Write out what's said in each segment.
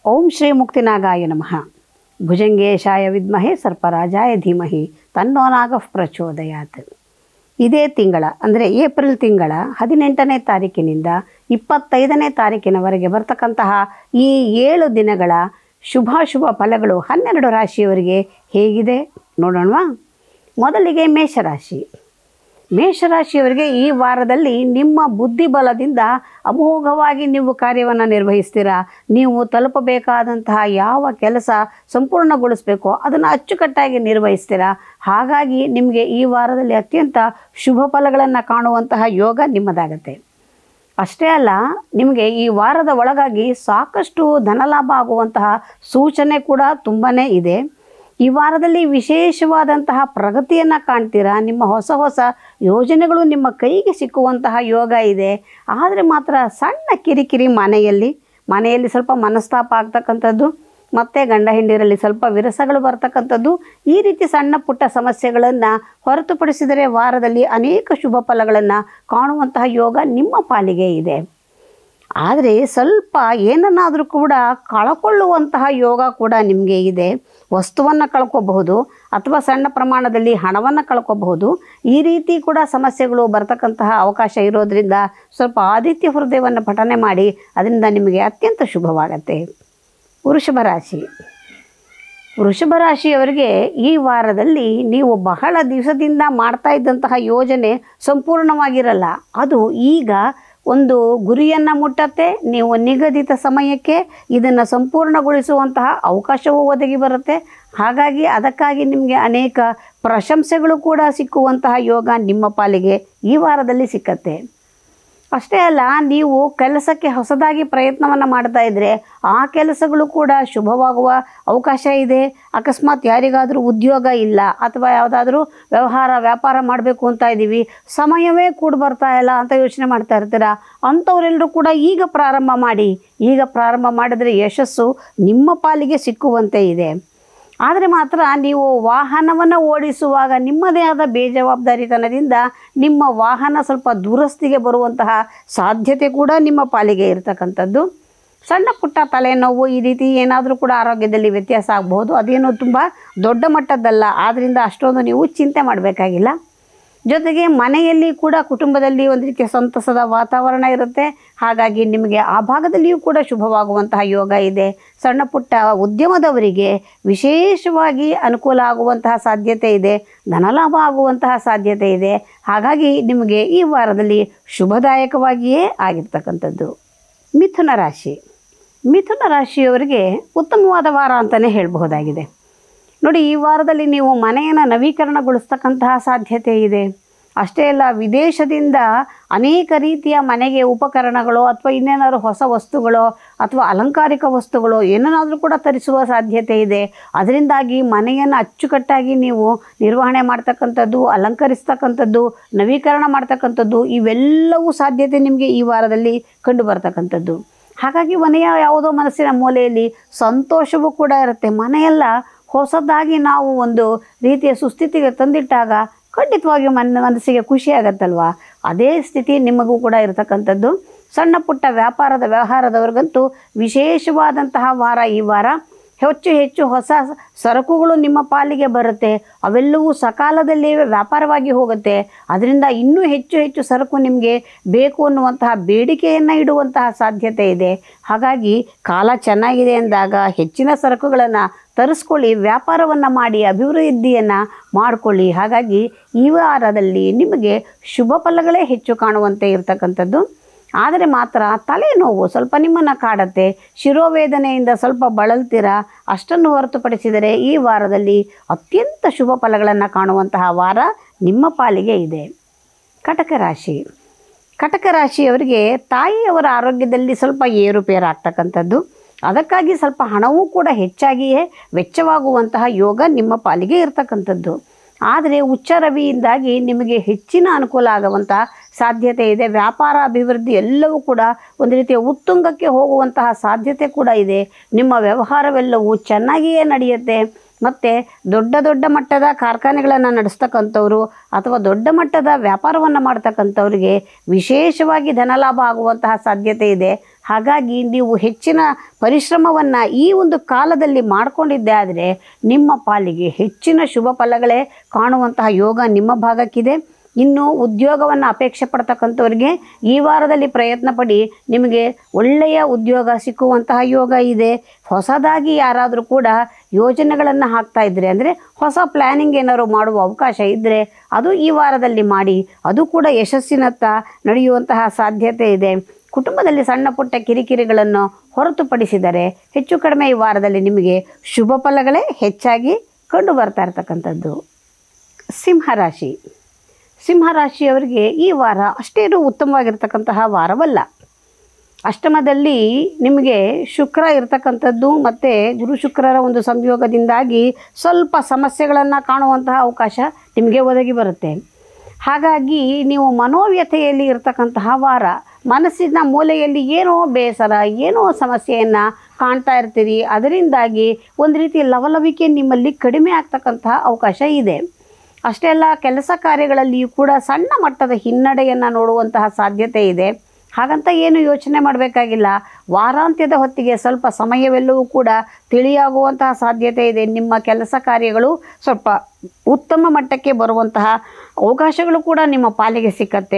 ಓಂ ಶ್ರೀ ಮುಕ್ತಿನಾಗಾಯ ನಮಃ. ಭುಜಂಗೇಶಾಯ ವಿದ್ಮಹೆ ಸರ್ಪರಾಜಾಯ ಧೀಮಹಿ ತನ್ನೋ ನಾಗಃ ಪ್ರಚೋದಯಾತ್. ಇದೇ ತಿಂಗಳ ಅಂದರೆ ಏಪ್ರಿಲ್ ತಿಂಗಳ 18ನೇ ತಾರೀಕಿನಿಂದ 25ನೇ ತಾರೀಕಿನವರೆಗೆ ಬರ್ತಕ್ಕಂತಹ ಈ 7 ದಿನಗಳ ಶುಭಾಶುಭ ಫಲಗಳು 12 ರಾಶಿಯವರಿಗೆ ಹೇಗಿದೆ ನೋಡೋಣವಾ. ಮೊದಲಿಗೆ ಮೇಷರಾಶಿಯವರಿಗೆ ಈ ವಾರದಲ್ಲಿ ನಿಮ್ಮ ಬುದ್ಧಿಬಲದಿಂದ ಅಮೋಘವಾಗಿ ನೀವು ಕಾರ್ಯವನ್ನು ನಿರ್ವಹಿಸ್ತೀರಾ. ನೀವು ತಲುಪಬೇಕಾದಂತಹ ಯಾವ ಕೆಲಸ ಸಂಪೂರ್ಣಗೊಳಿಸಬೇಕೋ ಅದನ್ನು ಅಚ್ಚುಕಟ್ಟಾಗಿ ನಿರ್ವಹಿಸ್ತೀರಾ. ಹಾಗಾಗಿ ನಿಮಗೆ ಈ ವಾರದಲ್ಲಿ ಅತ್ಯಂತ ಶುಭ ಫಲಗಳನ್ನು ಕಾಣುವಂತಹ ಯೋಗ ನಿಮ್ಮದಾಗತ್ತೆ. ಅಷ್ಟೇ ಅಲ್ಲ, ನಿಮಗೆ ಈ ವಾರದ ಒಳಗಾಗಿ ಸಾಕಷ್ಟು ಧನಲಾಭ ಆಗುವಂತಹ ಸೂಚನೆ ಕೂಡ ತುಂಬಾ ಇದೆ. ಈ ವಾರದಲ್ಲಿ ವಿಶೇಷವಾದಂತಹ ಪ್ರಗತಿಯನ್ನು ಕಾಣ್ತೀರಾ. ನಿಮ್ಮ ಹೊಸ ಯೋಜನೆಗಳು ನಿಮ್ಮ ಕೈಗೆ ಸಿಕ್ಕುವಂತಹ ಯೋಗ ಇದೆ. ಆದರೆ ಮಾತ್ರ ಸಣ್ಣ ಕಿರಿಕಿರಿ ಮನೆಯಲ್ಲಿ ಸ್ವಲ್ಪ ಮನಸ್ತಾಪ ಆಗ್ತಕ್ಕಂಥದ್ದು, ಮತ್ತು ಗಂಡ ಹೆಂಡಿರಲ್ಲಿ ಸ್ವಲ್ಪ ವಿರಸಗಳು ಬರ್ತಕ್ಕಂಥದ್ದು, ಈ ರೀತಿ ಸಣ್ಣ ಪುಟ್ಟ ಸಮಸ್ಯೆಗಳನ್ನು ಹೊರತುಪಡಿಸಿದರೆ ವಾರದಲ್ಲಿ ಅನೇಕ ಶುಭ ಫಲಗಳನ್ನು ಕಾಣುವಂತಹ ಯೋಗ ನಿಮ್ಮ ಪಾಲಿಗೆ ಇದೆ. ಆದರೆ ಸ್ವಲ್ಪ ಏನನ್ನಾದರೂ ಕೂಡ ಕಳ್ಕೊಳ್ಳುವಂತಹ ಯೋಗ ಕೂಡ ನಿಮಗೆ ಇದೆ. ವಸ್ತುವನ್ನು ಕಳ್ಕೋಬಹುದು ಅಥವಾ ಸಣ್ಣ ಪ್ರಮಾಣದಲ್ಲಿ ಹಣವನ್ನು ಕಳ್ಕೋಬಹುದು. ಈ ರೀತಿ ಕೂಡ ಸಮಸ್ಯೆಗಳು ಬರ್ತಕ್ಕಂತಹ ಅವಕಾಶ ಇರೋದರಿಂದ ಸ್ವಲ್ಪ ಆದಿತ್ಯ ಹೃದಯವನ್ನು ಪಠನೆ ಮಾಡಿ, ಅದರಿಂದ ನಿಮಗೆ ಅತ್ಯಂತ ಶುಭವಾಗತ್ತೆ. ವೃಷಭ ರಾಶಿಯವರಿಗೆ ಈ ವಾರದಲ್ಲಿ ನೀವು ಬಹಳ ದಿವಸದಿಂದ ಮಾಡ್ತಾ ಇದ್ದಂತಹ ಯೋಜನೆ ಸಂಪೂರ್ಣವಾಗಿರಲ್ಲ. ಅದು ಈಗ ಒಂದು ಗುರಿಯನ್ನು ಮುಟ್ಟತ್ತೆ. ನೀವು ನಿಗದಿತ ಸಮಯಕ್ಕೆ ಇದನ್ನು ಸಂಪೂರ್ಣಗೊಳಿಸುವಂತಹ ಅವಕಾಶವೂ ಒದಗಿ ಬರುತ್ತೆ. ಹಾಗಾಗಿ ಅದಕ್ಕಾಗಿ ನಿಮಗೆ ಅನೇಕ ಪ್ರಶಂಸೆಗಳು ಕೂಡ ಸಿಕ್ಕುವಂತಹ ಯೋಗ ನಿಮ್ಮ ಪಾಲಿಗೆ ಈ ವಾರದಲ್ಲಿ ಸಿಕ್ಕತ್ತೆ. ಅಷ್ಟೇ ಅಲ್ಲ, ನೀವು ಕೆಲಸಕ್ಕೆ ಹೊಸದಾಗಿ ಪ್ರಯತ್ನವನ್ನು ಮಾಡ್ತಾ ಇದ್ದರೆ ಆ ಕೆಲಸಗಳು ಕೂಡ ಶುಭವಾಗುವ ಅವಕಾಶ ಇದೆ. ಅಕಸ್ಮಾತ್ ಯಾರಿಗಾದರೂ ಉದ್ಯೋಗ ಇಲ್ಲ ಅಥವಾ ಯಾವುದಾದ್ರೂ ವ್ಯಾಪಾರ ಮಾಡಬೇಕು ಅಂತ ಇದ್ದೀವಿ, ಸಮಯವೇ ಕೂಡ ಬರ್ತಾ ಇಲ್ಲ ಅಂತ ಯೋಚನೆ ಮಾಡ್ತಾ ಇರ್ತೀರ. ಅಂಥವರೆಲ್ಲರೂ ಕೂಡ ಈಗ ಪ್ರಾರಂಭ ಮಾಡಿದರೆ ಯಶಸ್ಸು ನಿಮ್ಮ ಪಾಲಿಗೆ ಸಿಕ್ಕುವಂತೆ ಇದೆ. ಆದರೆ ಮಾತ್ರ ನೀವು ವಾಹನವನ್ನು ಓಡಿಸುವಾಗ ನಿಮ್ಮದೇ ಆದ ಬೇಜವಾಬ್ದಾರಿತನದಿಂದ ನಿಮ್ಮ ವಾಹನ ಸ್ವಲ್ಪ ದುರಸ್ತಿಗೆ ಬರುವಂತಹ ಸಾಧ್ಯತೆ ಕೂಡ ನಿಮ್ಮ ಪಾಲಿಗೆ ಇರತಕ್ಕಂಥದ್ದು. ಸಣ್ಣ ಪುಟ್ಟ ತಲೆನೋವು ಈ ರೀತಿ ಏನಾದರೂ ಕೂಡ ಆರೋಗ್ಯದಲ್ಲಿ ವ್ಯತ್ಯಾಸ ಆಗಬಹುದು. ಅದೇನು ತುಂಬ ದೊಡ್ಡ ಮಟ್ಟದ್ದಲ್ಲ, ಆದ್ದರಿಂದ ಅಷ್ಟೊಂದು ನೀವು ಚಿಂತೆ ಮಾಡಬೇಕಾಗಿಲ್ಲ. ಜೊತೆಗೆ ಮನೆಯಲ್ಲಿ ಕೂಡ ಕುಟುಂಬದಲ್ಲಿ ಒಂದು ರೀತಿಯ ಸಂತಸದ ವಾತಾವರಣ ಇರುತ್ತೆ. ಹಾಗಾಗಿ ನಿಮಗೆ ಆ ಭಾಗದಲ್ಲಿಯೂ ಕೂಡ ಶುಭವಾಗುವಂತಹ ಯೋಗ ಇದೆ. ಸಣ್ಣ ಪುಟ್ಟ ಉದ್ಯಮದವರಿಗೆ ವಿಶೇಷವಾಗಿ ಅನುಕೂಲ ಆಗುವಂತಹ ಸಾಧ್ಯತೆ ಇದೆ. ಧನಲಾಭ ಆಗುವಂತಹ ಸಾಧ್ಯತೆ ಇದೆ. ಹಾಗಾಗಿ ನಿಮಗೆ ಈ ವಾರದಲ್ಲಿ ಶುಭದಾಯಕವಾಗಿಯೇ ಆಗಿರ್ತಕ್ಕಂಥದ್ದು. ಮಿಥುನ ರಾಶಿಯವರಿಗೆ ಉತ್ತಮವಾದ ವಾರ ಅಂತಲೇ ಹೇಳಬಹುದಾಗಿದೆ. ನೋಡಿ, ಈ ವಾರದಲ್ಲಿ ನೀವು ಮನೆಯನ್ನು ನವೀಕರಣಗೊಳಿಸ್ತಕ್ಕಂತಹ ಸಾಧ್ಯತೆ ಇದೆ. ಅಷ್ಟೇ ಅಲ್ಲ, ವಿದೇಶದಿಂದ ಅನೇಕ ರೀತಿಯ ಮನೆಗೆ ಉಪಕರಣಗಳು ಅಥವಾ ಇನ್ನೇನಾದರೂ ಹೊಸ ವಸ್ತುಗಳು ಅಥವಾ ಅಲಂಕಾರಿಕ ವಸ್ತುಗಳು ಏನನ್ನಾದರೂ ಕೂಡ ತರಿಸುವ ಸಾಧ್ಯತೆ ಇದೆ. ಅದರಿಂದಾಗಿ ಮನೆಯನ್ನು ಅಚ್ಚುಕಟ್ಟಾಗಿ ನೀವು ನಿರ್ವಹಣೆ ಮಾಡ್ತಕ್ಕಂಥದ್ದು, ಅಲಂಕರಿಸ್ತಕ್ಕಂಥದ್ದು, ನವೀಕರಣ ಮಾಡ್ತಕ್ಕಂಥದ್ದು ಇವೆಲ್ಲವೂ ಸಾಧ್ಯತೆ ನಿಮಗೆ ಈ ವಾರದಲ್ಲಿ ಕಂಡು ಬರ್ತಕ್ಕಂಥದ್ದು. ಹಾಗಾಗಿ ಮನೆಯ ಯಾವುದೋ ಮನಸ್ಸಿನ ಮೂಲೆಯಲ್ಲಿ ಸಂತೋಷವೂ ಕೂಡ ಇರುತ್ತೆ. ಮನೆಯೆಲ್ಲ ಹೊಸದಾಗಿ ನಾವು ಒಂದು ರೀತಿಯ ಸುಸ್ಥಿತಿಗೆ ತಂದಿಟ್ಟಾಗ ಖಂಡಿತವಾಗಿ ಮನಸ್ಸಿಗೆ ಖುಷಿ ಆಗತ್ತಲ್ವ. ಅದೇ ಸ್ಥಿತಿ ನಿಮಗೂ ಕೂಡ ಇರತಕ್ಕಂಥದ್ದು. ಸಣ್ಣ ಪುಟ್ಟ ವ್ಯವಹಾರದವ್ರಿಗಂತೂ ವಿಶೇಷವಾದಂತಹ ವಾರ ಈ ವಾರ. ಹೆಚ್ಚು ಹೊಸ ಸರಕುಗಳು ನಿಮ್ಮ ಪಾಲಿಗೆ ಬರುತ್ತೆ. ಅವೆಲ್ಲವೂ ಸಕಾಲದಲ್ಲಿ ವ್ಯಾಪಾರವಾಗಿ ಹೋಗುತ್ತೆ. ಅದರಿಂದ ಇನ್ನೂ ಹೆಚ್ಚು ಸರಕು ನಿಮಗೆ ಬೇಕು ಅನ್ನುವಂತಹ ಬೇಡಿಕೆಯನ್ನು ಇಡುವಂತಹ ಸಾಧ್ಯತೆ ಇದೆ. ಹಾಗಾಗಿ ಕಾಲ ಚೆನ್ನಾಗಿದೆ ಅಂದಾಗ ಹೆಚ್ಚಿನ ಸರಕುಗಳನ್ನು ತರಿಸ್ಕೊಳ್ಳಿ, ವ್ಯಾಪಾರವನ್ನು ಮಾಡಿ, ಅಭಿವೃದ್ಧಿಯನ್ನು ಮಾಡಿಕೊಳ್ಳಿ. ಹಾಗಾಗಿ ಈ ವಾರದಲ್ಲಿ ನಿಮಗೆ ಶುಭ ಫಲಗಳೇ ಹೆಚ್ಚು ಕಾಣುವಂತೆ ಇರತಕ್ಕಂಥದ್ದು. ಆದರೆ ಮಾತ್ರ ತಲೆನೋವು ಸ್ವಲ್ಪ ನಿಮ್ಮನ್ನು ಕಾಡುತ್ತೆ. ಶಿರೋವೇದನೆಯಿಂದ ಸ್ವಲ್ಪ ಬಳಲ್ತೀರಾ. ಅಷ್ಟನ್ನು ಹೊರತುಪಡಿಸಿದರೆ ಈ ವಾರದಲ್ಲಿ ಅತ್ಯಂತ ಶುಭ ಫಲಗಳನ್ನು ಕಾಣುವಂತಹ ವಾರ ನಿಮ್ಮ ಪಾಲಿಗೆ ಇದೆ. ಕಟಕ ರಾಶಿಯವರಿಗೆ ತಾಯಿಯವರ ಆರೋಗ್ಯದಲ್ಲಿ ಸ್ವಲ್ಪ ಏರುಪೇರಾಗ್ತಕ್ಕಂಥದ್ದು. ಅದಕ್ಕಾಗಿ ಸ್ವಲ್ಪ ಹಣವೂ ಕೂಡ ಹೆಚ್ಚಾಗಿಯೇ ವೆಚ್ಚವಾಗುವಂತಹ ಯೋಗ ನಿಮ್ಮ ಪಾಲಿಗೆ ಇರತಕ್ಕಂಥದ್ದು. ಆದರೆ ಉಚ್ಚ ರವಿಯಿಂದಾಗಿ ನಿಮಗೆ ಹೆಚ್ಚಿನ ಅನುಕೂಲ ಆಗುವಂತಹ ಸಾಧ್ಯತೆ ಇದೆ. ವ್ಯಾಪಾರ ಅಭಿವೃದ್ಧಿ ಎಲ್ಲವೂ ಕೂಡ ಒಂದು ರೀತಿಯ ಉತ್ತುಂಗಕ್ಕೆ ಹೋಗುವಂತಹ ಸಾಧ್ಯತೆ ಕೂಡ ಇದೆ. ನಿಮ್ಮ ವ್ಯವಹಾರವೆಲ್ಲವೂ ಚೆನ್ನಾಗಿಯೇ ನಡೆಯುತ್ತೆ. ಮತ್ತು ದೊಡ್ಡ ಮಟ್ಟದ ಕಾರ್ಖಾನೆಗಳನ್ನು ನಡೆಸ್ತಕ್ಕಂಥವ್ರು ಅಥವಾ ದೊಡ್ಡ ಮಟ್ಟದ ವ್ಯಾಪಾರವನ್ನು ಮಾಡ್ತಕ್ಕಂಥವ್ರಿಗೆ ವಿಶೇಷವಾಗಿ ಧನಲಾಭ ಆಗುವಂತಹ ಸಾಧ್ಯತೆ ಇದೆ. ಹಾಗಾಗಿ ನೀವು ಹೆಚ್ಚಿನ ಪರಿಶ್ರಮವನ್ನು ಈ ಒಂದು ಕಾಲದಲ್ಲಿ ಮಾಡಿಕೊಂಡಿದ್ದೆ ಆದರೆ ನಿಮ್ಮ ಪಾಲಿಗೆ ಹೆಚ್ಚಿನ ಶುಭ ಫಲಗಳೇ ಕಾಣುವಂತಹ ಯೋಗ ನಿಮ್ಮ ಭಾಗಕ್ಕಿದೆ. ಇನ್ನು ಉದ್ಯೋಗವನ್ನು ಅಪೇಕ್ಷೆ ಪಡ್ತಕ್ಕಂಥವ್ರಿಗೆ ಈ ವಾರದಲ್ಲಿ ಪ್ರಯತ್ನ ಪಡಿ, ನಿಮಗೆ ಒಳ್ಳೆಯ ಉದ್ಯೋಗ ಸಿಕ್ಕುವಂತಹ ಯೋಗ ಇದೆ. ಹೊಸದಾಗಿ ಯಾರಾದರೂ ಕೂಡ ಯೋಜನೆಗಳನ್ನು ಹಾಕ್ತಾ ಇದ್ದರೆ, ಅಂದರೆ ಹೊಸ ಪ್ಲ್ಯಾನಿಂಗ್ ಏನಾದ್ರು ಮಾಡುವ ಅವಕಾಶ ಇದ್ದರೆ ಅದು ಈ ವಾರದಲ್ಲಿ ಮಾಡಿ, ಅದು ಕೂಡ ಯಶಸ್ಸಿನತ್ತ ನಡೆಯುವಂತಹ ಸಾಧ್ಯತೆ ಇದೆ. ಕುಟುಂಬದಲ್ಲಿ ಸಣ್ಣ ಪುಟ್ಟ ಕಿರಿಕಿರಿಗಳನ್ನು ಹೊರತುಪಡಿಸಿದರೆ ಹೆಚ್ಚು ಕಡಿಮೆ ಈ ವಾರದಲ್ಲಿ ನಿಮಗೆ ಶುಭ ಫಲಗಳೇ ಹೆಚ್ಚಾಗಿ ಕಂಡು ಬರ್ತಾ ಇರತಕ್ಕಂಥದ್ದು. ಸಿಂಹರಾಶಿ. ಸಿಂಹರಾಶಿಯವರಿಗೆ ಈ ವಾರ ಅಷ್ಟೇನು ಉತ್ತಮವಾಗಿರ್ತಕ್ಕಂತಹ ವಾರವಲ್ಲ. ಅಷ್ಟಮದಲ್ಲಿ ನಿಮಗೆ ಶುಕ್ರ ಇರತಕ್ಕಂಥದ್ದು ಮತ್ತು ಗುರು ಶುಕ್ರರ ಒಂದು ಸಂಯೋಗದಿಂದಾಗಿ ಸ್ವಲ್ಪ ಸಮಸ್ಯೆಗಳನ್ನು ಕಾಣುವಂತಹ ಅವಕಾಶ ನಿಮಗೆ ಒದಗಿ ಬರುತ್ತೆ. ಹಾಗಾಗಿ ನೀವು ಮನೋವ್ಯಥೆಯಲ್ಲಿ ಇರತಕ್ಕಂತಹ ವಾರ, ಮನಸ್ಸಿನ ಮೂಲೆಯಲ್ಲಿ ಏನೋ ಬೇಸರ, ಏನೋ ಸಮಸ್ಯೆಯನ್ನು ಕಾಣ್ತಾ ಇರ್ತೀರಿ. ಅದರಿಂದಾಗಿ ಒಂದು ರೀತಿ ಲವಲವಿಕೆ ನಿಮ್ಮಲ್ಲಿ ಕಡಿಮೆ ಆಗ್ತಕ್ಕಂತಹ ಅವಕಾಶ ಇದೆ. ಅಷ್ಟೇ ಅಲ್ಲ, ಕೆಲಸ ಕಾರ್ಯಗಳಲ್ಲಿಯೂ ಕೂಡ ಸಣ್ಣ ಮಟ್ಟದ ಹಿನ್ನಡೆಯನ್ನು ನೋಡುವಂತಹ ಸಾಧ್ಯತೆ ಇದೆ. ಹಾಗಂತ ಏನು ಯೋಚನೆ ಮಾಡಬೇಕಾಗಿಲ್ಲ. ವಾರಾಂತ್ಯದ ಹೊತ್ತಿಗೆ ಸ್ವಲ್ಪ ಸಮಯವೆಲ್ಲವೂ ಕೂಡ ತಿಳಿಯಾಗುವಂತಹ ಸಾಧ್ಯತೆ ಇದೆ. ನಿಮ್ಮ ಕೆಲಸ ಕಾರ್ಯಗಳು ಸ್ವಲ್ಪ ಉತ್ತಮ ಮಟ್ಟಕ್ಕೆ ಬರುವಂತಹ ಅವಕಾಶಗಳು ಕೂಡ ನಿಮ್ಮ ಪಾಲಿಗೆ ಸಿಕ್ಕತ್ತೆ.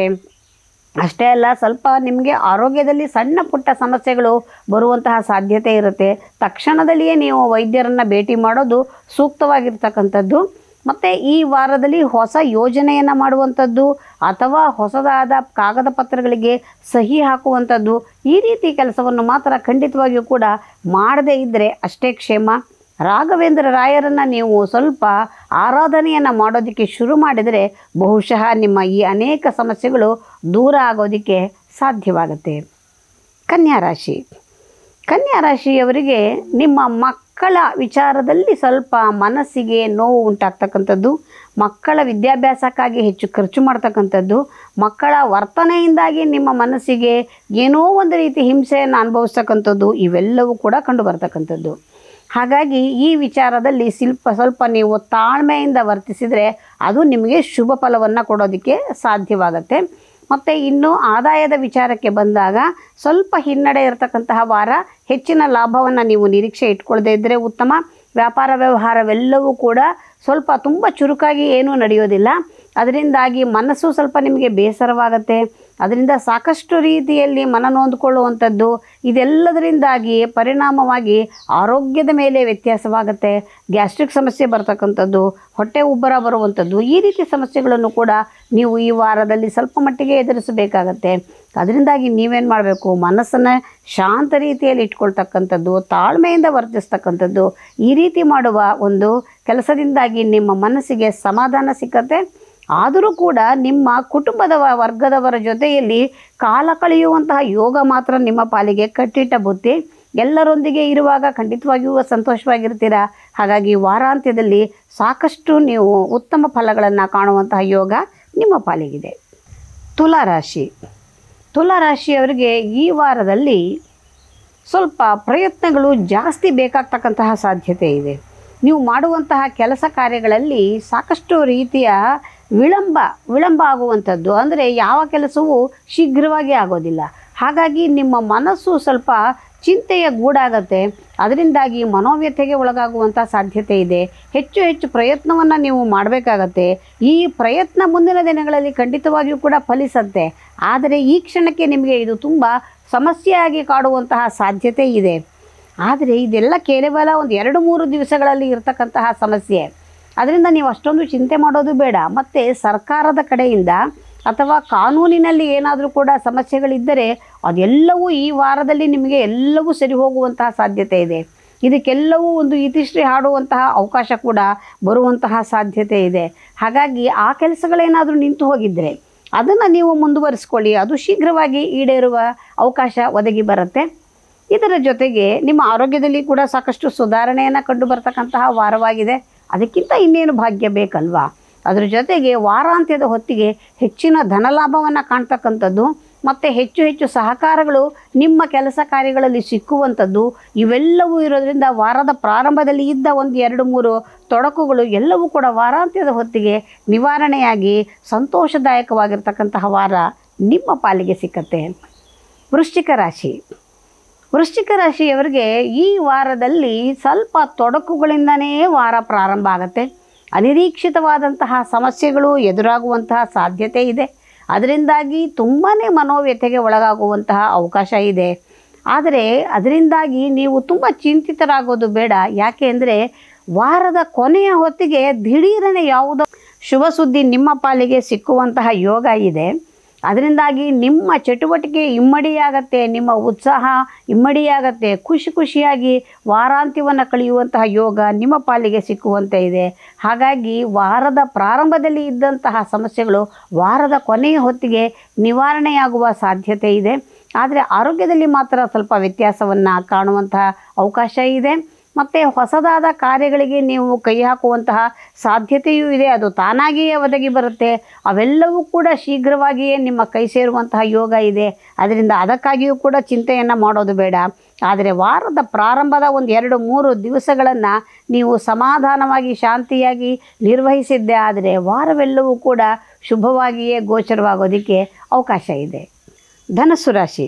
ಅಷ್ಟೇ ಅಲ್ಲ, ಸ್ವಲ್ಪ ನಿಮಗೆ ಆರೋಗ್ಯದಲ್ಲಿ ಸಣ್ಣ ಪುಟ್ಟ ಸಮಸ್ಯೆಗಳು ಬರುವಂತಹ ಸಾಧ್ಯತೆ ಇರುತ್ತೆ. ತಕ್ಷಣದಲ್ಲಿಯೇ ನೀವು ವೈದ್ಯರನ್ನು ಭೇಟಿ ಮಾಡೋದು ಸೂಕ್ತವಾಗಿರ್ತಕ್ಕಂಥದ್ದು. ಮತ್ತು ಈ ವಾರದಲ್ಲಿ ಹೊಸ ಯೋಜನೆಯನ್ನು ಮಾಡುವಂಥದ್ದು ಅಥವಾ ಹೊಸದಾದ ಕಾಗದ ಪತ್ರಗಳಿಗೆ ಸಹಿ ಹಾಕುವಂಥದ್ದು, ಈ ರೀತಿ ಕೆಲಸವನ್ನು ಮಾತ್ರ ಖಂಡಿತವಾಗಿಯೂ ಕೂಡ ಮಾಡದೇ ಇದ್ದರೆ ಅಷ್ಟೇ ಕ್ಷೇಮ. ರಾಘವೇಂದ್ರ ರಾಯರನ್ನು ನೀವು ಸ್ವಲ್ಪ ಆರಾಧನೆಯನ್ನು ಮಾಡೋದಕ್ಕೆ ಶುರು ಮಾಡಿದರೆ ಬಹುಶಃ ನಿಮ್ಮ ಈ ಅನೇಕ ಸಮಸ್ಯೆಗಳು ದೂರ ಆಗೋದಕ್ಕೆ ಸಾಧ್ಯವಾಗುತ್ತೆ. ಕನ್ಯಾ ರಾಶಿ. ಕನ್ಯಾ ರಾಶಿಯವರಿಗೆ ನಿಮ್ಮ ಮಕ್ಕಳ ವಿಚಾರದಲ್ಲಿ ಸ್ವಲ್ಪ ಮನಸ್ಸಿಗೆ ನೋವು ಉಂಟಾಗ್ತಕ್ಕಂಥದ್ದು, ಮಕ್ಕಳ ವಿದ್ಯಾಭ್ಯಾಸಕ್ಕಾಗಿ ಹೆಚ್ಚು ಖರ್ಚು ಮಾಡ್ತಕ್ಕಂಥದ್ದು, ಮಕ್ಕಳ ವರ್ತನೆಯಿಂದಾಗಿ ನಿಮ್ಮ ಮನಸ್ಸಿಗೆ ಏನೋ ಒಂದು ರೀತಿ ಹಿಂಸೆಯನ್ನು ಅನುಭವಿಸ್ತಕ್ಕಂಥದ್ದು, ಇವೆಲ್ಲವೂ ಕೂಡ ಕಂಡು ಬರ್ತಕ್ಕಂಥದ್ದು. ಹಾಗಾಗಿ ಈ ವಿಚಾರದಲ್ಲಿ ಸ್ವಲ್ಪ ನೀವು ತಾಳ್ಮೆಯಿಂದ ವರ್ತಿಸಿದರೆ ಅದು ನಿಮಗೆ ಶುಭ ಫಲವನ್ನು ಕೊಡೋದಕ್ಕೆ ಸಾಧ್ಯವಾಗುತ್ತೆ. ಮತ್ತು ಇನ್ನು ಆದಾಯದ ವಿಚಾರಕ್ಕೆ ಬಂದಾಗ ಸ್ವಲ್ಪ ಹಿನ್ನಡೆ ಇರತಕ್ಕಂತಹ ವಾರ. ಹೆಚ್ಚಿನ ಲಾಭವನ್ನು ನೀವು ನಿರೀಕ್ಷೆ ಇಟ್ಕೊಳ್ಳದೇ ಇದ್ದರೆ ಉತ್ತಮ. ವ್ಯಾಪಾರ ವ್ಯವಹಾರವೆಲ್ಲವೂ ಕೂಡ ಸ್ವಲ್ಪ ತುಂಬ ಚುರುಕಾಗಿ ಏನೂ ನಡೆಯೋದಿಲ್ಲ. ಅದರಿಂದಾಗಿ ಮನಸ್ಸು ಸ್ವಲ್ಪ ನಿಮಗೆ ಬೇಸರವಾಗುತ್ತೆ. ಅದರಿಂದ ಸಾಕಷ್ಟು ರೀತಿಯಲ್ಲಿ ಮನ ನೊಂದುಕೊಳ್ಳುವಂಥದ್ದು, ಇದೆಲ್ಲದರಿಂದಾಗಿ ಪರಿಣಾಮವಾಗಿ ಆರೋಗ್ಯದ ಮೇಲೆ ವ್ಯತ್ಯಾಸವಾಗುತ್ತೆ. ಗ್ಯಾಸ್ಟ್ರಿಕ್ ಸಮಸ್ಯೆ ಬರ್ತಕ್ಕಂಥದ್ದು, ಹೊಟ್ಟೆ ಉಬ್ಬರ ಬರುವಂಥದ್ದು, ಈ ರೀತಿ ಸಮಸ್ಯೆಗಳನ್ನು ಕೂಡ ನೀವು ಈ ವಾರದಲ್ಲಿ ಸ್ವಲ್ಪ ಮಟ್ಟಿಗೆ ಎದುರಿಸಬೇಕಾಗತ್ತೆ. ಅದರಿಂದಾಗಿ ನೀವೇನು ಮಾಡಬೇಕು, ಮನಸ್ಸನ್ನು ಶಾಂತ ರೀತಿಯಲ್ಲಿ ಇಟ್ಕೊಳ್ತಕ್ಕಂಥದ್ದು, ತಾಳ್ಮೆಯಿಂದ ವರ್ತಿಸ್ತಕ್ಕಂಥದ್ದು, ಈ ರೀತಿ ಮಾಡುವ ಒಂದು ಕೆಲಸದಿಂದಾಗಿ ನಿಮ್ಮ ಮನಸ್ಸಿಗೆ ಸಮಾಧಾನ ಸಿಕ್ಕತ್ತೆ. ಆದರೂ ಕೂಡ ನಿಮ್ಮ ಕುಟುಂಬದ ವರ್ಗದವರ ಜೊತೆಯಲ್ಲಿ ಕಾಲ ಕಳೆಯುವಂತಹ ಯೋಗ ಮಾತ್ರ ನಿಮ್ಮ ಪಾಲಿಗೆ ಕಟ್ಟಿಟ್ಟ ಬುತ್ತಿ. ಎಲ್ಲರೊಂದಿಗೆ ಇರುವಾಗ ಖಂಡಿತವಾಗಿಯೂ ಸಂತೋಷವಾಗಿರ್ತೀರ. ಹಾಗಾಗಿ ವಾರಾಂತ್ಯದಲ್ಲಿ ಸಾಕಷ್ಟು ನೀವು ಉತ್ತಮ ಫಲಗಳನ್ನು ಕಾಣುವಂತಹ ಯೋಗ ನಿಮ್ಮ ಪಾಲಿಗಿದೆ. ತುಲಾರಾಶಿ. ತುಲಾರಾಶಿಯವರಿಗೆ ಈ ವಾರದಲ್ಲಿ ಸ್ವಲ್ಪ ಪ್ರಯತ್ನಗಳು ಜಾಸ್ತಿ ಬೇಕಾಗ್ತಕ್ಕಂತಹ ಸಾಧ್ಯತೆ ಇದೆ. ನೀವು ಮಾಡುವಂತಹ ಕೆಲಸ ಕಾರ್ಯಗಳಲ್ಲಿ ಸಾಕಷ್ಟು ರೀತಿಯ ವಿಳಂಬ ಆಗುವಂಥದ್ದು, ಅಂದರೆ ಯಾವ ಕೆಲಸವೂ ಶೀಘ್ರವಾಗಿ ಆಗೋದಿಲ್ಲ. ಹಾಗಾಗಿ ನಿಮ್ಮ ಮನಸ್ಸು ಸ್ವಲ್ಪ ಚಿಂತೆಯ ಗೂಡಾಗತ್ತೆ. ಅದರಿಂದಾಗಿ ಮನೋವ್ಯಥೆಗೆ ಒಳಗಾಗುವಂಥ ಸಾಧ್ಯತೆ ಇದೆ. ಹೆಚ್ಚು ಪ್ರಯತ್ನವನ್ನು ನೀವು ಮಾಡಬೇಕಾಗತ್ತೆ. ಈ ಪ್ರಯತ್ನ ಮುಂದಿನ ದಿನಗಳಲ್ಲಿ ಖಂಡಿತವಾಗಿಯೂ ಕೂಡ ಫಲಿಸತ್ತೆ. ಆದರೆ ಈ ಕ್ಷಣಕ್ಕೆ ನಿಮಗೆ ಇದು ತುಂಬ ಸಮಸ್ಯೆಯಾಗಿ ಕಾಡುವಂತಹ ಸಾಧ್ಯತೆ ಇದೆ. ಆದರೆ ಇದೆಲ್ಲ ಕೇವಲ ಒಂದು 2-3 ದಿವಸಗಳಲ್ಲಿ ಇರತಕ್ಕಂತಹ ಸಮಸ್ಯೆ. ಅದರಿಂದ ನೀವು ಅಷ್ಟೊಂದು ಚಿಂತೆ ಮಾಡೋದು ಬೇಡ. ಮತ್ತು ಸರ್ಕಾರದ ಕಡೆಯಿಂದ ಅಥವಾ ಕಾನೂನಿನಲ್ಲಿ ಏನಾದರೂ ಕೂಡ ಸಮಸ್ಯೆಗಳಿದ್ದರೆ ಅದೆಲ್ಲವೂ ಈ ವಾರದಲ್ಲಿ ನಿಮಗೆ ಎಲ್ಲವೂ ಸರಿ ಹೋಗುವಂತಹ ಸಾಧ್ಯತೆ ಇದೆ. ಇದಕ್ಕೆಲ್ಲವೂ ಒಂದು ಇತಿಶ್ರೀ ಹಾಡುವಂತಹ ಅವಕಾಶ ಕೂಡ ಬರುವಂತಹ ಸಾಧ್ಯತೆ ಇದೆ. ಹಾಗಾಗಿ ಆ ಕೆಲಸಗಳೇನಾದರೂ ನಿಂತು ಹೋಗಿದ್ದರೆ ಅದನ್ನು ನೀವು ಮುಂದುವರಿಸ್ಕೊಳ್ಳಿ, ಅದು ಶೀಘ್ರವಾಗಿ ಈಡೇರುವ ಅವಕಾಶ ಒದಗಿ ಬರುತ್ತೆ. ಇದರ ಜೊತೆಗೆ ನಿಮ್ಮ ಆರೋಗ್ಯದಲ್ಲಿ ಕೂಡ ಸಾಕಷ್ಟು ಸುಧಾರಣೆಯನ್ನು ಕಂಡು ಬರ್ತಕ್ಕಂತಹ ವಾರವಾಗಿದೆ. ಅದಕ್ಕಿಂತ ಇನ್ನೇನು ಭಾಗ್ಯ ಬೇಕಲ್ವಾ? ಅದರ ಜೊತೆಗೆ ವಾರಾಂತ್ಯದ ಹೊತ್ತಿಗೆ ಹೆಚ್ಚಿನ ಧನಲಾಭವನ್ನು ಕಾಣ್ತಕ್ಕಂಥದ್ದು ಮತ್ತು ಹೆಚ್ಚು ಸಹಕಾರಗಳು ನಿಮ್ಮ ಕೆಲಸ ಕಾರ್ಯಗಳಲ್ಲಿ ಸಿಕ್ಕುವಂಥದ್ದು, ಇವೆಲ್ಲವೂ ಇರೋದರಿಂದ ವಾರದ ಪ್ರಾರಂಭದಲ್ಲಿ ಇದ್ದ ಒಂದು 2-3 ತೊಡಕುಗಳು ಎಲ್ಲವೂ ಕೂಡ ವಾರಾಂತ್ಯದ ಹೊತ್ತಿಗೆ ನಿವಾರಣೆಯಾಗಿ ಸಂತೋಷದಾಯಕವಾಗಿರ್ತಕ್ಕಂತಹ ವಾರ ನಿಮ್ಮ ಪಾಲಿಗೆ ಸಿಕ್ಕತ್ತೆ. ವೃಶ್ಚಿಕ ರಾಶಿ. ವೃಶ್ಚಿಕ ರಾಶಿಯವರಿಗೆ ಈ ವಾರದಲ್ಲಿ ಸ್ವಲ್ಪ ತೊಡಕುಗಳಿಂದನೇ ವಾರ ಪ್ರಾರಂಭ ಆಗುತ್ತೆ. ಅನಿರೀಕ್ಷಿತವಾದಂತಹ ಸಮಸ್ಯೆಗಳು ಎದುರಾಗುವಂತಹ ಸಾಧ್ಯತೆ ಇದೆ. ಅದರಿಂದಾಗಿ ತುಂಬಾ ಮನೋವ್ಯಥೆಗೆ ಒಳಗಾಗುವಂತಹ ಅವಕಾಶ ಇದೆ. ಆದರೆ ಅದರಿಂದಾಗಿ ನೀವು ತುಂಬ ಚಿಂತಿತರಾಗೋದು ಬೇಡ. ಯಾಕೆ ಅಂದರೆ ವಾರದ ಕೊನೆಯ ಹೊತ್ತಿಗೆ ದಿಢೀರನೆ ಯಾವುದೋ ಶುಭ ಸುದ್ದಿ ನಿಮ್ಮ ಪಾಲಿಗೆ ಸಿಕ್ಕುವಂತಹ ಯೋಗ ಇದೆ. ಅದರಿಂದಾಗಿ ನಿಮ್ಮ ಚಟುವಟಿಕೆ ಇಮ್ಮಡಿಯಾಗತ್ತೆ, ನಿಮ್ಮ ಉತ್ಸಾಹ ಇಮ್ಮಡಿಯಾಗತ್ತೆ. ಖುಷಿಯಾಗಿ ವಾರಾಂತ್ಯವನ್ನು ಕಳೆಯುವಂತಹ ಯೋಗ ನಿಮ್ಮ ಪಾಲಿಗೆ ಸಿಕ್ಕುವಂತೆ ಇದೆ. ಹಾಗಾಗಿ ವಾರದ ಪ್ರಾರಂಭದಲ್ಲಿ ಇದ್ದಂತಹ ಸಮಸ್ಯೆಗಳು ವಾರದ ಕೊನೆಯ ಹೊತ್ತಿಗೆ ನಿವಾರಣೆಯಾಗುವ ಸಾಧ್ಯತೆ ಇದೆ. ಆದರೆ ಆರೋಗ್ಯದಲ್ಲಿ ಮಾತ್ರ ಸ್ವಲ್ಪ ವ್ಯತ್ಯಾಸವನ್ನು ಕಾಣುವಂತಹ ಅವಕಾಶ ಇದೆ. ಮತ್ತು ಹೊಸದಾದ ಕಾರ್ಯಗಳಿಗೆ ನೀವು ಕೈ ಹಾಕುವಂತಹ ಸಾಧ್ಯತೆಯೂ ಇದೆ. ಅದು ತಾನಾಗಿಯೇ ಒದಗಿ ಬರುತ್ತೆ. ಅವೆಲ್ಲವೂ ಕೂಡ ಶೀಘ್ರವಾಗಿಯೇ ನಿಮ್ಮ ಕೈ ಸೇರುವಂತಹ ಯೋಗ ಇದೆ. ಅದರಿಂದ ಅದಕ್ಕಾಗಿಯೂ ಕೂಡ ಚಿಂತೆಯನ್ನು ಮಾಡೋದು ಬೇಡ. ಆದರೆ ವಾರದ ಪ್ರಾರಂಭದ 1-2-3 ದಿವಸಗಳನ್ನು ನೀವು ಸಮಾಧಾನವಾಗಿ ಶಾಂತಿಯಾಗಿ ನಿರ್ವಹಿಸಿದ್ದೇ ಆದರೆ ವಾರವೆಲ್ಲವೂ ಕೂಡ ಶುಭವಾಗಿಯೇ ಗೋಚರವಾಗೋದಕ್ಕೆ ಅವಕಾಶ ಇದೆ. ಧನಸ್ಸು ರಾಶಿ.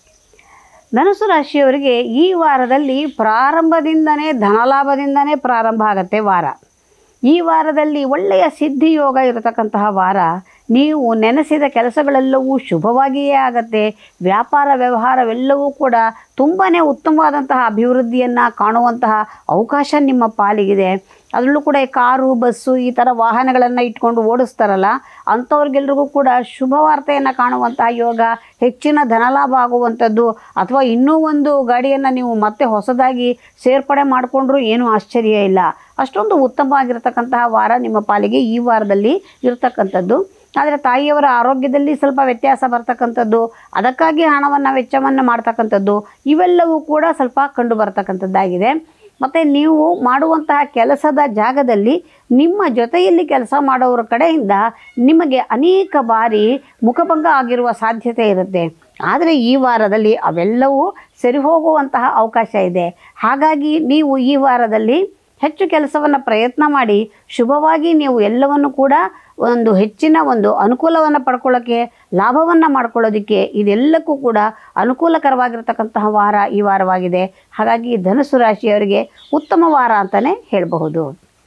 ಧನಸ್ಸು ರಾಶಿಯವರಿಗೆ ಈ ವಾರದಲ್ಲಿ ಪ್ರಾರಂಭದಿಂದನೇ ಧನಲಾಭದಿಂದನೇ ಪ್ರಾರಂಭ ಆಗುತ್ತೆ ವಾರ. ಈ ವಾರದಲ್ಲಿ ಒಳ್ಳೆಯ ಸಿದ್ಧಿಯೋಗ ಇರತಕ್ಕಂತಹ ವಾರ. ನೀವು ನೆನೆಸಿದ ಕೆಲಸಗಳೆಲ್ಲವೂ ಶುಭವಾಗಿಯೇ ಆಗತ್ತೆ. ವ್ಯಾಪಾರ ವ್ಯವಹಾರವೆಲ್ಲವೂ ಕೂಡ ತುಂಬಾ ಉತ್ತಮವಾದಂತಹ ಅಭಿವೃದ್ಧಿಯನ್ನು ಕಾಣುವಂತಹ ಅವಕಾಶ ನಿಮ್ಮ ಪಾಲಿಗಿದೆ. ಅದರಲ್ಲೂ ಕೂಡ ಕಾರು, ಬಸ್ಸು ಈ ಥರ ವಾಹನಗಳನ್ನು ಇಟ್ಕೊಂಡು ಓಡಿಸ್ತಾರಲ್ಲ, ಅಂಥವ್ರಿಗೆಲ್ರಿಗೂ ಕೂಡ ಶುಭ ವಾರ್ತೆಯನ್ನು ಕಾಣುವಂತಹ ಯೋಗ, ಹೆಚ್ಚಿನ ಧನಲಾಭ ಆಗುವಂಥದ್ದು, ಅಥವಾ ಇನ್ನೂ ಒಂದು ಗಾಡಿಯನ್ನು ನೀವು ಮತ್ತೆ ಹೊಸದಾಗಿ ಸೇರ್ಪಡೆ ಮಾಡಿಕೊಂಡ್ರೂ ಏನೂ ಆಶ್ಚರ್ಯ ಇಲ್ಲ. ಅಷ್ಟೊಂದು ಉತ್ತಮವಾಗಿರತಕ್ಕಂತಹ ವಾರ ನಿಮ್ಮ ಪಾಲಿಗೆ ಈ ವಾರದಲ್ಲಿ ಇರತಕ್ಕಂಥದ್ದು. ಆದರೆ ತಾಯಿಯವರ ಆರೋಗ್ಯದಲ್ಲಿ ಸ್ವಲ್ಪ ವ್ಯತ್ಯಾಸ ಬರ್ತಕ್ಕಂಥದ್ದು, ಅದಕ್ಕಾಗಿ ಹಣವನ್ನು ವೆಚ್ಚವನ್ನು ಮಾಡ್ತಕ್ಕಂಥದ್ದು, ಇವೆಲ್ಲವೂ ಕೂಡ ಸ್ವಲ್ಪ ಕಂಡು ಬರ್ತಕ್ಕಂಥದ್ದಾಗಿದೆ. ಮತ್ತು ನೀವು ಮಾಡುವಂತಹ ಕೆಲಸದ ಜಾಗದಲ್ಲಿ ನಿಮ್ಮ ಜೊತೆಯಲ್ಲಿ ಕೆಲಸ ಮಾಡೋರ ಕಡೆಯಿಂದ ನಿಮಗೆ ಅನೇಕ ಬಾರಿ ಮುಖಭಂಗ ಆಗಿರುವ ಸಾಧ್ಯತೆ ಇರುತ್ತೆ. ಆದರೆ ಈ ವಾರದಲ್ಲಿ ಅವೆಲ್ಲವೂ ಸರಿ ಹೋಗುವಂತಹ ಅವಕಾಶ ಇದೆ. ಹಾಗಾಗಿ ನೀವು ಈ ವಾರದಲ್ಲಿ ಹೆಚ್ಚು ಕೆಲಸವನ್ನು ಪ್ರಯತ್ನ ಮಾಡಿ ಶುಭವಾಗಿ ನೀವು ಎಲ್ಲವನ್ನು ಕೂಡ ಒಂದು ಹೆಚ್ಚಿನ ಒಂದು ಅನುಕೂಲವನ್ನು ಪಡ್ಕೊಳ್ಳೋಕ್ಕೆ, ಲಾಭವನ್ನು ಮಾಡ್ಕೊಳ್ಳೋದಕ್ಕೆ ಇದೆಲ್ಲಕ್ಕೂ ಕೂಡ ಅನುಕೂಲಕರವಾಗಿರ್ತಕ್ಕಂತಹ ವಾರ ಈ ವಾರವಾಗಿದೆ. ಹಾಗಾಗಿ ಧನುಸ್ಸು ರಾಶಿಯವರಿಗೆ ಉತ್ತಮ ವಾರ ಅಂತಲೇ ಹೇಳಬಹುದು.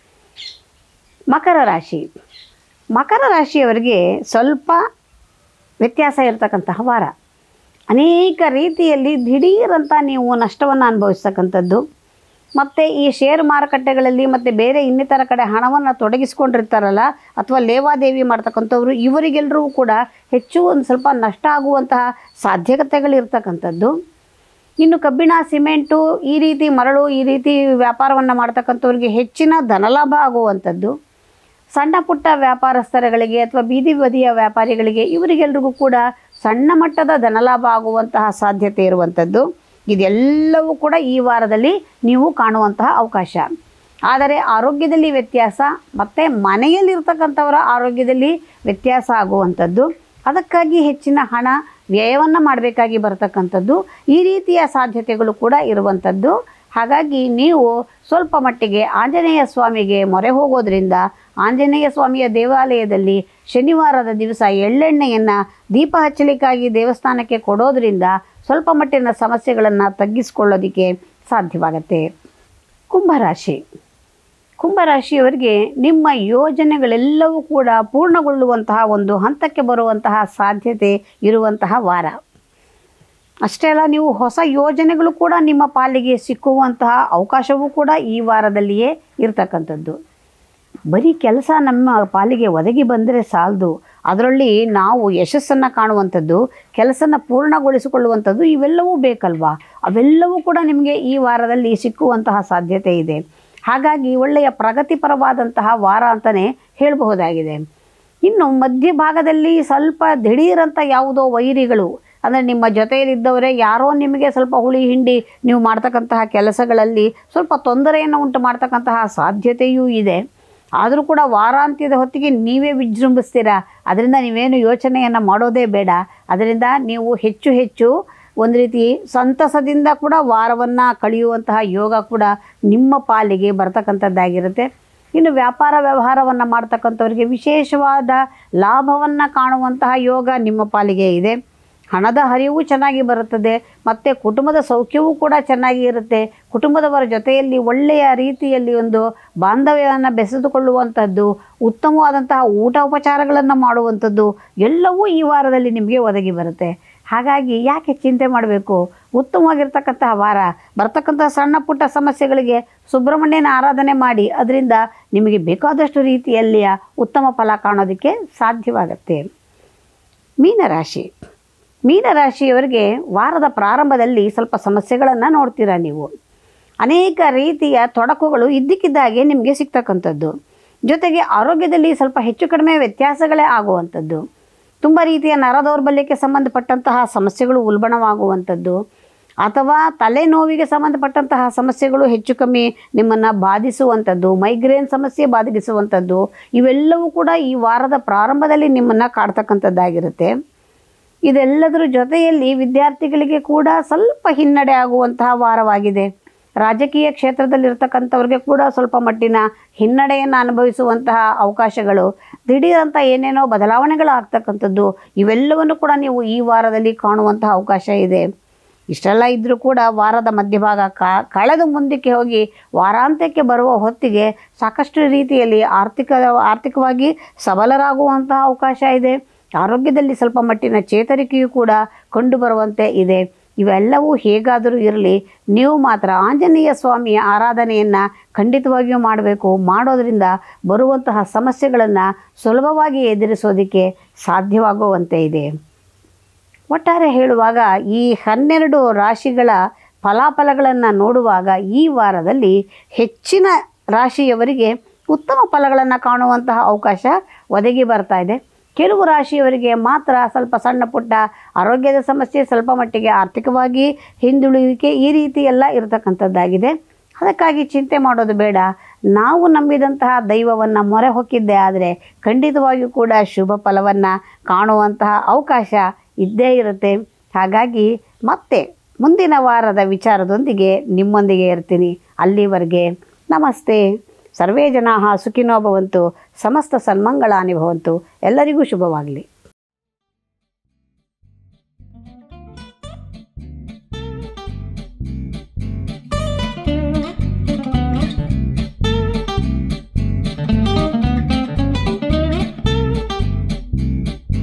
ಮಕರ ರಾಶಿ. ಮಕರ ರಾಶಿಯವರಿಗೆ ಸ್ವಲ್ಪ ವ್ಯತ್ಯಾಸ ಇರತಕ್ಕಂತಹ ವಾರ. ಅನೇಕ ರೀತಿಯಲ್ಲಿ ದಿಢೀರಂತ ನೀವು ನಷ್ಟವನ್ನು ಅನುಭವಿಸ್ತಕ್ಕಂಥದ್ದು, ಮತ್ತು ಈ ಶೇರ್ ಮಾರುಕಟ್ಟೆಗಳಲ್ಲಿ ಮತ್ತು ಬೇರೆ ಇನ್ನಿತರ ಕಡೆ ಹಣವನ್ನು ತೊಡಗಿಸ್ಕೊಂಡಿರ್ತಾರಲ್ಲ, ಅಥವಾ ಲೇವಾದೇವಿ ಮಾಡ್ತಕ್ಕಂಥವ್ರು, ಇವರಿಗೆಲ್ಲರೂ ಕೂಡ ಹೆಚ್ಚು ಒಂದು ಸ್ವಲ್ಪ ನಷ್ಟ ಆಗುವಂತಹ ಸಾಧ್ಯತೆಗಳಿರ್ತಕ್ಕಂಥದ್ದು. ಇನ್ನು ಕಬ್ಬಿಣ, ಸಿಮೆಂಟು, ಈ ರೀತಿ ಮರಳು, ಈ ರೀತಿ ವ್ಯಾಪಾರವನ್ನು ಮಾಡ್ತಕ್ಕಂಥವ್ರಿಗೆ ಹೆಚ್ಚಿನ ಧನಲಾಭ ಆಗುವಂಥದ್ದು. ಸಣ್ಣ ಪುಟ್ಟ ವ್ಯಾಪಾರಸ್ಥರುಗಳಿಗೆ ಅಥವಾ ಬೀದಿ ಬದಿಯ ವ್ಯಾಪಾರಿಗಳಿಗೆ ಇವರಿಗೆಲ್ರಿಗೂ ಕೂಡ ಸಣ್ಣ ಮಟ್ಟದ ಧನಲಾಭ ಆಗುವಂತಹ ಸಾಧ್ಯತೆ ಇರುವಂಥದ್ದು. ಇದೆಲ್ಲವೂ ಕೂಡ ಈ ವಾರದಲ್ಲಿ ನೀವು ಕಾಣುವಂತಹ ಅವಕಾಶ. ಆದರೆ ಆರೋಗ್ಯದಲ್ಲಿ ವ್ಯತ್ಯಾಸ ಮತ್ತು ಮನೆಯಲ್ಲಿರ್ತಕ್ಕಂಥವರ ಆರೋಗ್ಯದಲ್ಲಿ ವ್ಯತ್ಯಾಸ ಆಗುವಂಥದ್ದು, ಅದಕ್ಕಾಗಿ ಹೆಚ್ಚಿನ ಹಣ ವ್ಯಯವನ್ನು ಮಾಡಬೇಕಾಗಿ ಬರತಕ್ಕಂಥದ್ದು, ಈ ರೀತಿಯ ಸಾಧ್ಯತೆಗಳು ಕೂಡ ಇರುವಂಥದ್ದು. ಹಾಗಾಗಿ ನೀವು ಸ್ವಲ್ಪ ಮಟ್ಟಿಗೆ ಆಂಜನೇಯ ಸ್ವಾಮಿಗೆ ಮೊರೆ ಹೋಗೋದ್ರಿಂದ, ಆಂಜನೇಯ ಸ್ವಾಮಿಯ ದೇವಾಲಯದಲ್ಲಿ ಶನಿವಾರದ ದಿವಸ ಎಳ್ಳೆಣ್ಣೆಯನ್ನು ದೀಪ ಹಚ್ಚಲಿಕ್ಕಾಗಿ ದೇವಸ್ಥಾನಕ್ಕೆ ಕೊಡೋದ್ರಿಂದ ಸ್ವಲ್ಪ ಮಟ್ಟಿನ ಸಮಸ್ಯೆಗಳನ್ನು ತಗ್ಗಿಸಿಕೊಳ್ಳೋದಕ್ಕೆ ಸಾಧ್ಯವಾಗತ್ತೆ. ಕುಂಭರಾಶಿ. ಕುಂಭರಾಶಿಯವರಿಗೆ ನಿಮ್ಮ ಯೋಜನೆಗಳೆಲ್ಲವೂ ಕೂಡ ಪೂರ್ಣಗೊಳ್ಳುವಂತಹ ಒಂದು ಹಂತಕ್ಕೆ ಬರುವಂತಹ ಸಾಧ್ಯತೆ ಇರುವಂತಹ ವಾರ. ಅಷ್ಟೇ ಅಲ್ಲ, ನೀವು ಹೊಸ ಯೋಜನೆಗಳು ಕೂಡ ನಿಮ್ಮ ಪಾಲಿಗೆ ಸಿಕ್ಕುವಂತಹ ಅವಕಾಶವೂ ಕೂಡ ಈ ವಾರದಲ್ಲಿಯೇ ಇರತಕ್ಕಂಥದ್ದು. ಬರೀ ಕೆಲಸ ನಮ್ಮ ಪಾಲಿಗೆ ಒದಗಿ ಬಂದರೆ ಸಾಲದು, ಅದರಲ್ಲಿ ನಾವು ಯಶಸ್ಸನ್ನು ಕಾಣುವಂಥದ್ದು, ಕೆಲಸನ ಪೂರ್ಣಗೊಳಿಸಿಕೊಳ್ಳುವಂಥದ್ದು ಇವೆಲ್ಲವೂ ಬೇಕಲ್ವಾ? ಅವೆಲ್ಲವೂ ಕೂಡ ನಿಮಗೆ ಈ ವಾರದಲ್ಲಿ ಸಿಕ್ಕುವಂತಹ ಸಾಧ್ಯತೆ ಇದೆ. ಹಾಗಾಗಿ ಒಳ್ಳೆಯ ಪ್ರಗತಿಪರವಾದಂತಹ ವಾರ ಅಂತಲೇ ಹೇಳಬಹುದಾಗಿದೆ. ಇನ್ನು ಮಧ್ಯಭಾಗದಲ್ಲಿ ಸ್ವಲ್ಪ ದಿಢೀರಂತ ಯಾವುದೋ ವೈರಿಗಳು, ಅಂದರೆ ನಿಮ್ಮ ಜೊತೆಯಲ್ಲಿದ್ದವರೇ ಯಾರೋ ನಿಮಗೆ ಸ್ವಲ್ಪ ಹುಳಿ ಹಿಂಡಿ ನೀವು ಮಾಡ್ತಕ್ಕಂತಹ ಕೆಲಸಗಳಲ್ಲಿ ಸ್ವಲ್ಪ ತೊಂದರೆಯನ್ನು ಉಂಟು ಮಾಡ್ತಕ್ಕಂತಹ ಸಾಧ್ಯತೆಯೂ ಇದೆ. ಆದರೂ ಕೂಡ ವಾರಾಂತ್ಯದ ಹೊತ್ತಿಗೆ ನೀವೇ ವಿಜೃಂಭಿಸ್ತೀರಾ. ಅದರಿಂದ ನೀವೇನು ಯೋಚನೆಯನ್ನು ಮಾಡೋದೇ ಬೇಡ. ಅದರಿಂದ ನೀವು ಹೆಚ್ಚು ಒಂದು ರೀತಿ ಸಂತಸದಿಂದ ಕೂಡ ವಾರವನ್ನು ಕಳೆಯುವಂತಹ ಯೋಗ ಕೂಡ ನಿಮ್ಮ ಪಾಲಿಗೆ ಬರ್ತಕ್ಕಂಥದ್ದಾಗಿರುತ್ತೆ. ಇನ್ನು ವ್ಯಾಪಾರ ವ್ಯವಹಾರವನ್ನು ಮಾಡ್ತಕ್ಕಂಥವ್ರಿಗೆ ವಿಶೇಷವಾದ ಲಾಭವನ್ನು ಕಾಣುವಂತಹ ಯೋಗ ನಿಮ್ಮ ಪಾಲಿಗೆ ಇದೆ. ಹಣದ ಹರಿವು ಚೆನ್ನಾಗಿ ಬರುತ್ತದೆ, ಮತ್ತು ಕುಟುಂಬದ ಸೌಖ್ಯವೂ ಕೂಡ ಚೆನ್ನಾಗಿ ಇರುತ್ತೆ. ಕುಟುಂಬದವರ ಜೊತೆಯಲ್ಲಿ ಒಳ್ಳೆಯ ರೀತಿಯಲ್ಲಿ ಒಂದು ಬಾಂಧವ್ಯವನ್ನು ಬೆಸೆದುಕೊಳ್ಳುವಂಥದ್ದು, ಉತ್ತಮವಾದಂತಹ ಊಟ ಉಪಚಾರಗಳನ್ನು ಮಾಡುವಂಥದ್ದು ಎಲ್ಲವೂ ಈ ವಾರದಲ್ಲಿ ನಿಮಗೆ ಒದಗಿ ಬರುತ್ತೆ. ಹಾಗಾಗಿ ಯಾಕೆ ಚಿಂತೆ ಮಾಡಬೇಕು? ಉತ್ತಮವಾಗಿರ್ತಕ್ಕಂತಹ ವಾರ. ಬರ್ತಕ್ಕಂತಹ ಸಣ್ಣ ಪುಟ್ಟ ಸಮಸ್ಯೆಗಳಿಗೆ ಸುಬ್ರಹ್ಮಣ್ಯನ ಆರಾಧನೆ ಮಾಡಿ, ಅದರಿಂದ ನಿಮಗೆ ಬೇಕಾದಷ್ಟು ರೀತಿಯಲ್ಲಿಯ ಉತ್ತಮ ಫಲ ಕಾಣೋದಕ್ಕೆ ಸಾಧ್ಯವಾಗುತ್ತೆ. ಮೀನರಾಶಿ. ಮೀನರಾಶಿಯವರಿಗೆ ವಾರದ ಪ್ರಾರಂಭದಲ್ಲಿ ಸ್ವಲ್ಪ ಸಮಸ್ಯೆಗಳನ್ನು ನೋಡ್ತೀರಾ ನೀವು. ಅನೇಕ ರೀತಿಯ ತೊಡಕುಗಳು ಇದ್ದಕ್ಕಿದ್ದಾಗೆ ನಿಮಗೆ ಸಿಗ್ತಕ್ಕಂಥದ್ದು. ಜೊತೆಗೆ ಆರೋಗ್ಯದಲ್ಲಿ ಸ್ವಲ್ಪ ಹೆಚ್ಚು ಕಡಿಮೆ ವ್ಯತ್ಯಾಸಗಳೇ ಆಗುವಂಥದ್ದು. ತುಂಬ ರೀತಿಯ ನರ ದೌರ್ಬಲ್ಯಕ್ಕೆ ಸಂಬಂಧಪಟ್ಟಂತಹ ಸಮಸ್ಯೆಗಳು ಉಲ್ಬಣವಾಗುವಂಥದ್ದು, ಅಥವಾ ತಲೆನೋವಿಗೆ ಸಂಬಂಧಪಟ್ಟಂತಹ ಸಮಸ್ಯೆಗಳು ಹೆಚ್ಚು ಕಮ್ಮಿ ನಿಮ್ಮನ್ನು ಬಾಧಿಸುವಂಥದ್ದು, ಮೈಗ್ರೇನ್ ಸಮಸ್ಯೆ ಬಾಧಿಸುವಂಥದ್ದು, ಇವೆಲ್ಲವೂ ಕೂಡ ಈ ವಾರದ ಪ್ರಾರಂಭದಲ್ಲಿ ನಿಮ್ಮನ್ನು ಕಾಡ್ತಕ್ಕಂಥದ್ದಾಗಿರುತ್ತೆ. ಇದೆಲ್ಲದರ ಜೊತೆಯಲ್ಲಿ ವಿದ್ಯಾರ್ಥಿಗಳಿಗೆ ಕೂಡ ಸ್ವಲ್ಪ ಹಿನ್ನಡೆ ಆಗುವಂತಹ ವಾರವಾಗಿದೆ. ರಾಜಕೀಯ ಕ್ಷೇತ್ರದಲ್ಲಿರ್ತಕ್ಕಂಥವ್ರಿಗೆ ಕೂಡ ಸ್ವಲ್ಪ ಮಟ್ಟಿನ ಹಿನ್ನಡೆಯನ್ನು ಅನುಭವಿಸುವಂತಹ ಅವಕಾಶಗಳು, ದಿಢೀರಂತ ಏನೇನೋ ಬದಲಾವಣೆಗಳು ಆಗ್ತಕ್ಕಂಥದ್ದು, ಇವೆಲ್ಲವನ್ನು ಕೂಡ ನೀವು ಈ ವಾರದಲ್ಲಿ ಕಾಣುವಂತಹ ಅವಕಾಶ ಇದೆ. ಇಷ್ಟೆಲ್ಲ ಇದ್ದರೂ ಕೂಡ ವಾರದ ಮಧ್ಯಭಾಗ ಕಳೆದು ಮುಂದಕ್ಕೆ ಹೋಗಿ ವಾರಾಂತ್ಯಕ್ಕೆ ಬರುವ ಹೊತ್ತಿಗೆ ಸಾಕಷ್ಟು ರೀತಿಯಲ್ಲಿ ಆರ್ಥಿಕವಾಗಿ ಸಬಲರಾಗುವಂತಹ ಅವಕಾಶ ಇದೆ. ಆರೋಗ್ಯದಲ್ಲಿ ಸ್ವಲ್ಪ ಮಟ್ಟಿನ ಚೇತರಿಕೆಯೂ ಕೂಡ ಕಂಡುಬರುವಂತೆ ಇದೆ. ಇವೆಲ್ಲವೂ ಹೇಗಾದರೂ ಇರಲಿ, ನೀವು ಮಾತ್ರ ಆಂಜನೇಯ ಸ್ವಾಮಿಯ ಆರಾಧನೆಯನ್ನು ಖಂಡಿತವಾಗಿಯೂ ಮಾಡಬೇಕು. ಮಾಡೋದರಿಂದ ಬರುವಂತಹ ಸಮಸ್ಯೆಗಳನ್ನು ಸುಲಭವಾಗಿ ಎದುರಿಸೋದಕ್ಕೆ ಸಾಧ್ಯವಾಗುವಂತೆ ಇದೆ. ಒಟ್ಟಾರೆ ಹೇಳುವಾಗ ಈ 12 ರಾಶಿಗಳ ಫಲಾಫಲಗಳನ್ನು ನೋಡುವಾಗ ಈ ವಾರದಲ್ಲಿ ಹೆಚ್ಚಿನ ರಾಶಿಯವರಿಗೆ ಉತ್ತಮ ಫಲಗಳನ್ನು ಕಾಣುವಂತಹ ಅವಕಾಶ ಒದಗಿ ಬರ್ತಾ ಇದೆ. ಕೆಲವು ರಾಶಿಯವರಿಗೆ ಮಾತ್ರ ಸ್ವಲ್ಪ ಸಣ್ಣ ಪುಟ್ಟ ಆರೋಗ್ಯದ ಸಮಸ್ಯೆ, ಸ್ವಲ್ಪ ಮಟ್ಟಿಗೆ ಆರ್ಥಿಕವಾಗಿ ಹಿಂದುಳಿಯುವಿಕೆ, ಈ ರೀತಿ ಎಲ್ಲ ಇರತಕ್ಕಂಥದ್ದಾಗಿದೆ. ಅದಕ್ಕಾಗಿ ಚಿಂತೆ ಮಾಡೋದು ಬೇಡ. ನಾವು ನಂಬಿದಂತಹ ದೈವವನ್ನು ಮೊರೆ ಹೊಕ್ಕಿದ್ದೇ ಆದರೆ ಖಂಡಿತವಾಗಿಯೂ ಕೂಡ ಶುಭ ಫಲವನ್ನು ಕಾಣುವಂತಹ ಅವಕಾಶ ಇದ್ದೇ ಇರುತ್ತೆ. ಹಾಗಾಗಿ ಮತ್ತೆ ಮುಂದಿನ ವಾರದ ವಿಚಾರದೊಂದಿಗೆ ನಿಮ್ಮೊಂದಿಗೆ ಇರ್ತೀನಿ. ಅಲ್ಲಿವರೆಗೆ ನಮಸ್ತೆ. ಸರ್ವೇ ಜನಾಃ ಸುಖಿನೋ ಭವಂತು, ಸಮಸ್ತ ಸನ್ಮಂಗಳಾನಿ ಭವಂತು. ಎಲ್ಲರಿಗೂ ಶುಭವಾಗಲಿ.